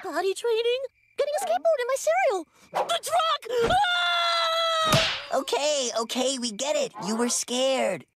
Potty training? Getting a skateboard in my cereal. The truck! Ah! Okay, we get it. You were scared.